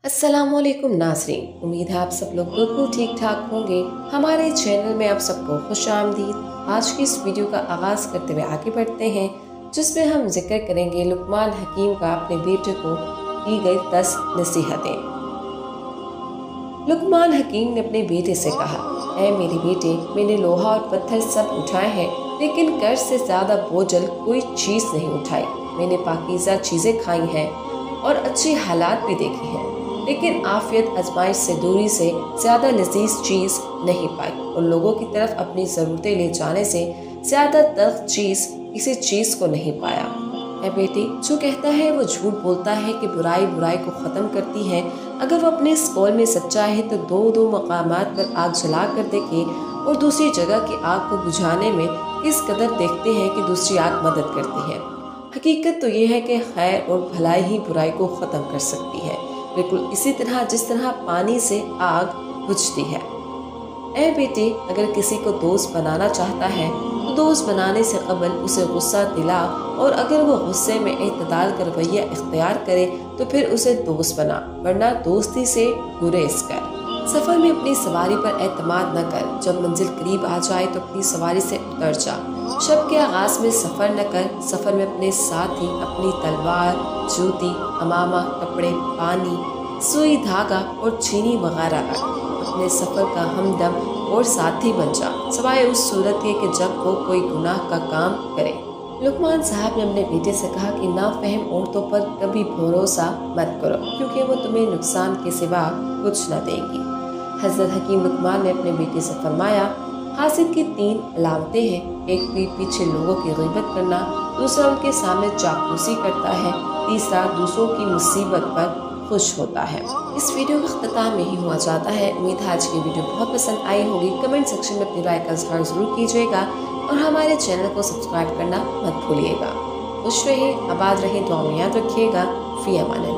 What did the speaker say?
अस्सलामुअलैकुम नाज़रीन, उम्मीद है आप सब लोग बिल्कुल ठीक ठाक होंगे। हमारे चैनल में आप सबको खुश आमदीद। आज की इस वीडियो का आगाज़ करते हुए आगे बढ़ते हैं, जिसमें हम जिक्र करेंगे लुकमान हकीम का अपने बेटे को की गई 10 नसीहतें। लुकमान हकीम ने अपने बेटे से कहा, ऐ मेरे बेटे, मैंने लोहा और पत्थर सब उठाए हैं, लेकिन कर्ज से ज़्यादा बोझल कोई चीज़ नहीं उठाई। मैंने पाकीज़ा चीज़ें खाई हैं और अच्छे हालात भी देखे हैं, लेकिन आफियत आजमाइश से दूरी से ज़्यादा लजीज चीज़ नहीं पाई, और लोगों की तरफ अपनी ज़रूरतें ले जाने से ज़्यादा तल्ख चीज़ किसी चीज़ को नहीं पाया। है बेटी, जो कहता है वो झूठ बोलता है कि बुराई बुराई को ख़त्म करती है। अगर वो अपने इस कौल में सच्चा है तो दो मकामात पर आग जला कर देखे और दूसरी जगह की आग को बुझाने में किस कदर देखते हैं कि दूसरी आग मदद करती है। हकीकत तो ये है कि खैर और भलाई ही बुराई को ख़त्म कर सकती है, बिल्कुल इसी तरह जिस तरह पानी से आग बुझती है। ऐ बेटे, अगर किसी को दोस्त बनाना चाहता है तो दोस्त बनाने से कबल उसे गुस्सा दिला, और अगर वो गुस्से में इत्तेदाल का रवैया इख्तियार करे तो फिर उसे दोस्त बना, वरना दोस्ती से गुरेज कर। सफ़र में अपनी सवारी पर एतमाद न कर, जब मंजिल करीब आ जाए तो अपनी सवारी से उतर जा। शब के आगाज़ में सफ़र न कर, सफ़र में अपने साथ ही अपनी तलवार, जूती, अमामा, कपड़े, पानी, सुई, धागा और चीनी वगैरह रख। अपने सफ़र का हमदम और साथी बन जा, सिवाय उस सूरत के कि जब वो कोई गुनाह का काम करे। लुकमान साहब ने अपने बेटे से कहा कि नाफहम औरतों पर कभी भरोसा मत करो, क्योंकि वो तुम्हें नुकसान के सिवा कुछ न देंगी। हज़रत हकीम लुकमान ने अपने बेटे से फरमाया, हासिद की 3 अलामतें हैं। एक, पीठ पीछे लोगों की ग़ीबत करना, दूसरा उनके सामने चापलूसी करता है, तीसरा दूसरों की मुसीबत पर खुश होता है। इस वीडियो का अख्तिताम यही हुआ जाता है। उम्मीद है आज की वीडियो बहुत पसंद आई होगी। कमेंट सेक्शन में अपनी राय का इज़हार ज़रूर कीजिएगा और हमारे चैनल को सब्सक्राइब करना मत भूलिएगा। खुश रहें, आबाद रहें, दुआ में याद रखिएगा। फ़ी अमान।